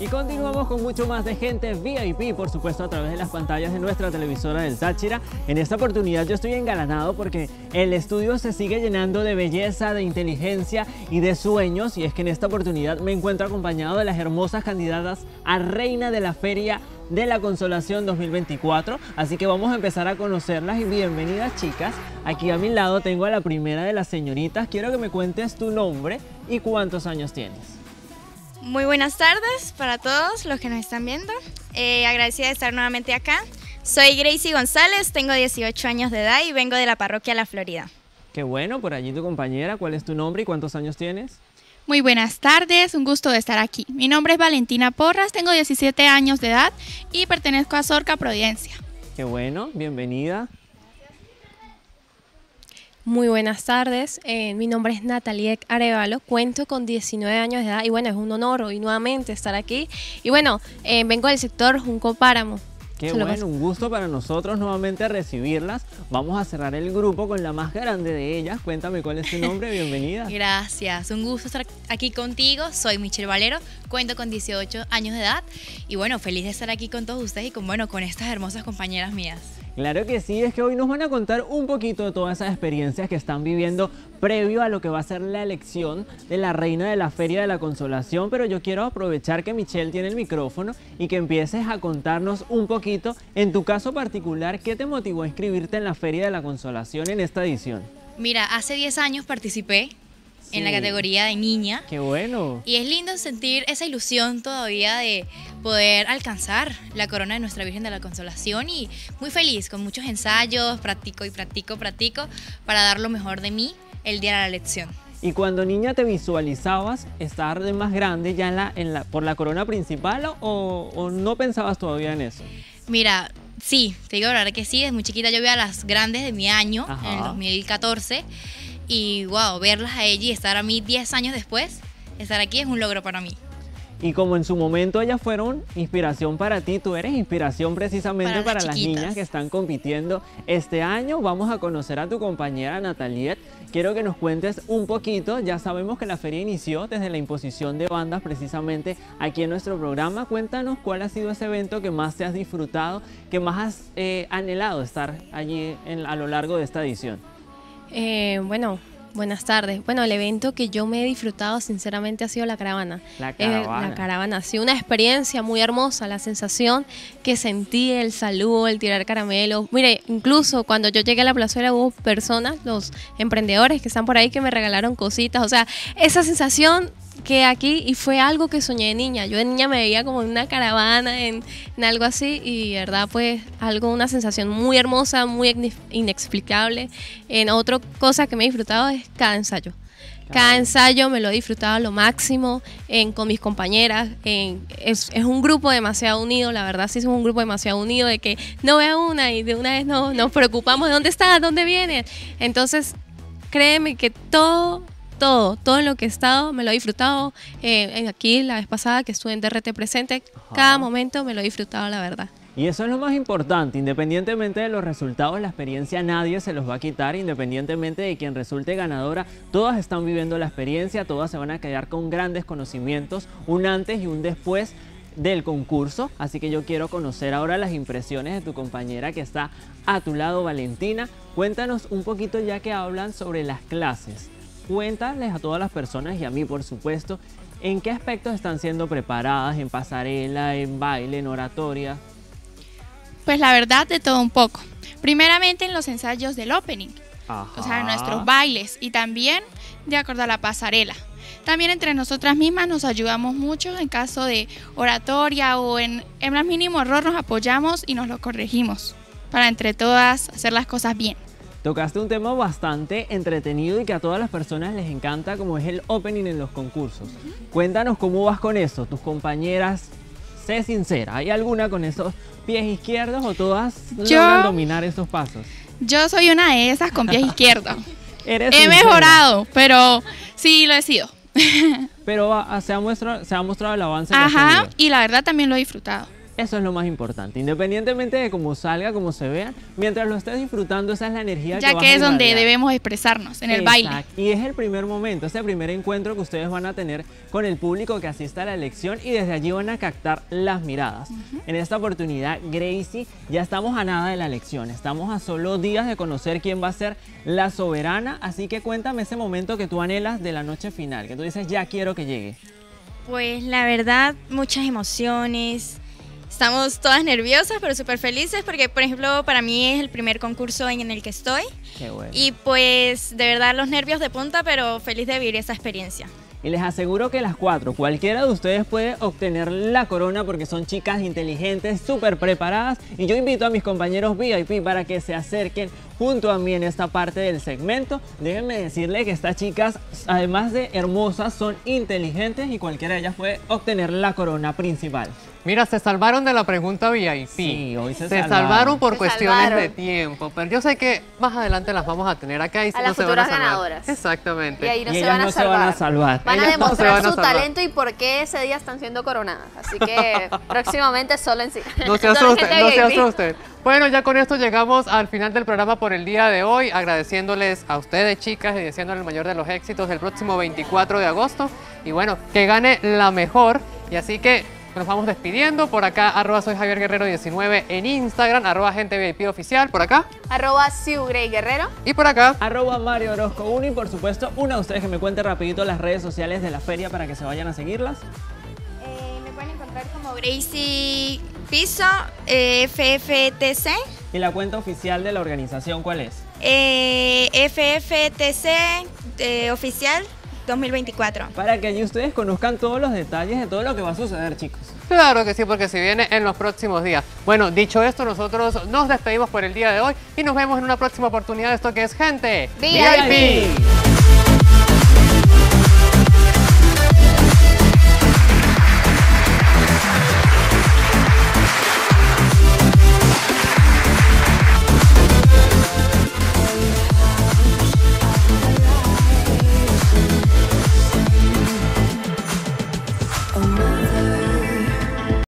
Y continuamos con mucho más de gente VIP, por supuesto a través de las pantallas de nuestra televisora del Táchira. En esta oportunidad yo estoy engalanado porque el estudio se sigue llenando de belleza, de inteligencia y de sueños. Y es que en esta oportunidad me encuentro acompañado de las hermosas candidatas a Reina de la Feria de la Consolación 2024. Así que vamos a empezar a conocerlas y bienvenidas, chicas. Aquí a mi lado tengo a la primera de las señoritas. Quiero que me cuentes tu nombre y cuántos años tienes. Muy buenas tardes para todos los que nos están viendo. Agradecida de estar nuevamente acá. Soy Gracie González, tengo 18 años de edad y vengo de la parroquia La Florida. Qué bueno, por allí tu compañera. ¿Cuál es tu nombre y cuántos años tienes? Muy buenas tardes, un gusto de estar aquí. Mi nombre es Valentina Porras, tengo 17 años de edad y pertenezco a Zorca Providencia. Qué bueno, bienvenida. Muy buenas tardes, mi nombre es Natalie Arevalo, cuento con 19 años de edad y bueno, es un honor hoy nuevamente estar aquí. Y bueno, vengo del sector Junco Páramo. Qué bueno, un gusto para nosotros nuevamente recibirlas. Vamos a cerrar el grupo con la más grande de ellas. Cuéntame cuál es tu nombre, bienvenida. Gracias, un gusto estar aquí contigo. Soy Michelle Valero, cuento con 18 años de edad y bueno, feliz de estar aquí con todos ustedes y con estas hermosas compañeras mías. Claro que sí, es que hoy nos van a contar un poquito de todas esas experiencias que están viviendo previo a lo que va a ser la elección de la Reina de la Feria de la Consolación, pero yo quiero aprovechar que Michelle tiene el micrófono y que empieces a contarnos un poquito, en tu caso particular, ¿qué te motivó a inscribirte en la Feria de la Consolación en esta edición? Mira, hace 10 años participé en la categoría de niña. ¡Qué bueno! Y es lindo sentir esa ilusión todavía de poder alcanzar la corona de Nuestra Virgen de la Consolación y muy feliz, con muchos ensayos, practico para dar lo mejor de mí el día de la elección. ¿Y cuando niña te visualizabas estar de más grande ya por la corona principal o no pensabas todavía en eso? Mira, sí, te digo la verdad que sí, desde muy chiquita yo veía a las grandes de mi año, Ajá. en el 2014, y wow, verlas a ella y estar a mí 10 años después, estar aquí es un logro para mí. Y como en su momento ellas fueron inspiración para ti, tú eres inspiración precisamente para las niñas que están compitiendo este año. Vamos a conocer a tu compañera Nataliet. Quiero que nos cuentes un poquito, ya sabemos que la feria inició desde la imposición de bandas precisamente aquí en nuestro programa. Cuéntanos cuál ha sido ese evento que más te has disfrutado, que más has anhelado estar allí a lo largo de esta edición. Bueno, buenas tardes. Bueno, el evento que yo me he disfrutado sinceramente ha sido la caravana. La caravana. La caravana ha sido una experiencia muy hermosa, la sensación que sentí, el saludo, el tirar caramelo. Mire, incluso cuando yo llegué a la plazuela hubo personas, los emprendedores que están por ahí que me regalaron cositas. O sea, esa sensación que aquí, y fue algo que soñé de niña. Yo de niña me veía como en una caravana, en algo así, y de verdad pues una sensación muy hermosa, muy inexplicable. Otra cosa que me he disfrutado es cada ensayo. Cada ensayo me lo he disfrutado a lo máximo con mis compañeras. Es un grupo demasiado unido, la verdad sí es un grupo demasiado unido, de que no vea una y de una vez nos preocupamos de dónde está, dónde viene. Entonces créeme que todo en lo que he estado me lo he disfrutado. Aquí la vez pasada que estuve en DRT presente, cada momento me lo he disfrutado, la verdad. Y eso es lo más importante, independientemente de los resultados, la experiencia nadie se los va a quitar, independientemente de quien resulte ganadora, todas están viviendo la experiencia, todas se van a quedar con grandes conocimientos, un antes y un después del concurso. Así que yo quiero conocer ahora las impresiones de tu compañera que está a tu lado, Valentina. Cuéntanos un poquito, ya que hablan sobre las clases. Cuéntales a todas las personas y a mí, por supuesto, en qué aspectos están siendo preparadas, en pasarela, en baile, en oratoria. Pues la verdad, de todo un poco. Primeramente en los ensayos del opening, Ajá. o sea, nuestros bailes, y también de acuerdo a la pasarela. También entre nosotras mismas nos ayudamos mucho en caso de oratoria o en más mínimo error nos apoyamos y nos lo corregimos para entre todas hacer las cosas bien. Tocaste un tema bastante entretenido y que a todas las personas les encanta, como es el opening en los concursos. Cuéntanos cómo vas con eso, tus compañeras, sé sincera, ¿hay alguna con esos pies izquierdos o todas logran dominar esos pasos? Yo soy una de esas con pies izquierdos. He mejorado, pero sí lo he sido. Pero se ha mostrado el avance. Ajá, y la verdad también lo he disfrutado. Eso es lo más importante, independientemente de cómo salga, cómo se vea, mientras lo estés disfrutando, esa es la energía Ya vas que a es donde irradiar. debemos expresarnos, en el baile. Exacto. Y es el primer momento, ese primer encuentro que ustedes van a tener con el público que asista a la elección y desde allí van a captar las miradas. En esta oportunidad, Gracie, ya estamos a nada de la elección, estamos a solo días de conocer quién va a ser la soberana, así que cuéntame ese momento que tú anhelas de la noche final, que tú dices, ya quiero que llegue. Pues la verdad, muchas emociones. Estamos todas nerviosas, pero súper felices porque, por ejemplo, para mí es el primer concurso en el que estoy. Qué bueno. Y pues de verdad los nervios de punta, pero feliz de vivir esa experiencia. Y les aseguro que las 4, cualquiera de ustedes puede obtener la corona porque son chicas inteligentes, súper preparadas. Y yo invito a mis compañeros VIP para que se acerquen junto a mí en esta parte del segmento. Déjenme decirles que estas chicas, además de hermosas, son inteligentes y cualquiera de ellas puede obtener la corona principal. Mira, se salvaron de la pregunta VIP. Sí, hoy se salvaron por Se cuestiones salvaron. de tiempo, pero yo sé que más adelante las vamos a tener acá y A no las se van a futuras salvar. ganadoras. Exactamente. Y ahí no Y se ellas van a no se van a salvar. Van a Ellas no se demostrar van a su salvar. talento y por qué ese día están siendo coronadas. Así que próximamente solo en sí. No se asusten, no se asusten. Bueno, ya con esto llegamos al final del programa por el día de hoy, agradeciéndoles a ustedes, chicas, y deseándoles el mayor de los éxitos el próximo 24 de agosto. Y bueno, que gane la mejor. Y así que nos vamos despidiendo. Por acá, @ soy Javier Guerrero 19 en Instagram, @gente VIP oficial, por acá. @SiuGrey Guerrero. Y por acá. @Mario Orozco 1 y por supuesto, una de ustedes que me cuente rapidito las redes sociales de la feria para que se vayan a seguirlas. Me pueden encontrar como Gracie Piso, FFTC. ¿Y la cuenta oficial de la organización cuál es? FFTC Oficial 2024. Para que allí ustedes conozcan todos los detalles de todo lo que va a suceder, chicos. Claro que sí, porque se viene en los próximos días. Bueno, dicho esto, nosotros nos despedimos por el día de hoy y nos vemos en una próxima oportunidad de esto que es Gente VIP.